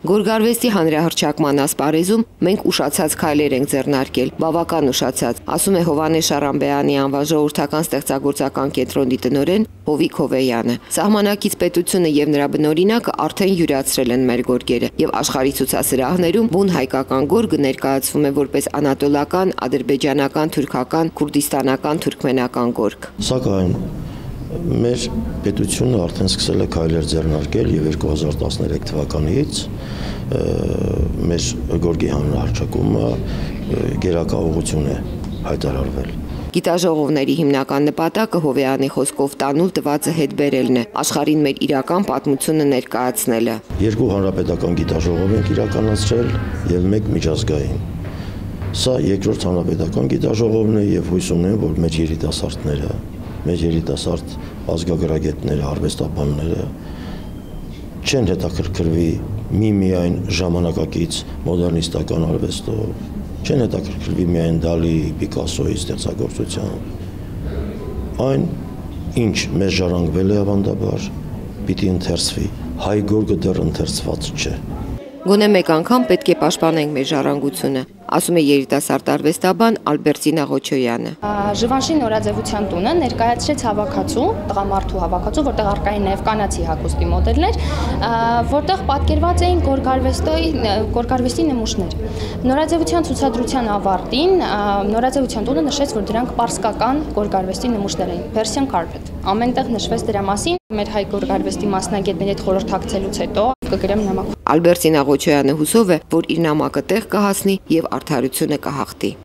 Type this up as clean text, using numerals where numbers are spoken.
Գորգարվեստի հանրահռչակման ասպարեզում մենք ուշացած քայլեր ենք ձեռնարկել, բավական ուշացած, ասում է Հովհաննես Շարամբեյանի անվան ժողովրդական ստեղծագործական կենտրոնի տնօրեն Հովիկ Հովեյանը։ Սահմանակից պետությունը եւ նրա բնօրինակը արդեն յուրացրել են մեր գորգերը եւ աշխարհի ցուցասրահներում բուն հայկական գորգը ներկայացվում է որպես անատոլական, ադրբեջանական, թուրքական, քուրդիստանական, թուրքմենական գորգ։ Սակայն մեր պետությունը արդեն սկսել է քայլեր ձեռնարկել եւ 2013 թվականից մեր գորգի հանրահռչակումը գերակայություն է հայտարարվել։ Գիտաժողովների հիմնական նպատակը Հովեյանի խոսքով տանուլ տվածը հետ բերելն է, աշխարհին մեր իրական պատմությունը ներկայացնելը։ 2 հանրապետական գիտաժողով ենք իրականացրել եւ 1 միջազգային։ Սա երկրորդ հանրապետական գիտաժողովն է եւ հույս ունեմ, որ մեր երիտասարդները, մեր երիտասարդ ազգագրագետները, արվեստաբանները չեն հետաքրքրվի միայն ժամանակակից մոդեռնիստական արվեստով, չեն հետաքրքրվի միայն Դալի, Պիկասոյի ստեղծագործությամբ։ Այն, ինչ մեզ ժառանգվել է ավանդաբար, պիտի ընթերցվի։ Հայ գորգը դեռ ընթերցված չէ։ Գոնե մեկ անգամ պետք է պաշտպանենք մեր ժառանգությունը, ասում է երիտասարդ արվեստաբան Ալբերտինա Ղոչոյանը։ Ժիվանշի նորաձևության տունը ներկայացրեց հավաքածու, տղամարդու հավաքածու, որտեղ առկա էին նաև կանացի հագուստի մոդելներ, որտեղ պատկերված էին գորգարվեստի նմուշներ։ Նորաձևության ցուցադրության ավարտին նորաձևության տունը նշեց, որ դրանք պարսկական գորգարվեստի նմուշներ էին, Persian carpet։ Ամենտեղ նշվեց դրա մասին, մեր հայ գորգարվեստի մասնագետների հետ խորհրդակցելուց հետո կգրեմ նամակ։ Ալբերտինա Ղոչոյանը հուսով է, որ իր նամակը տեղ կհասնի եւ արդարությունը կհաղթի։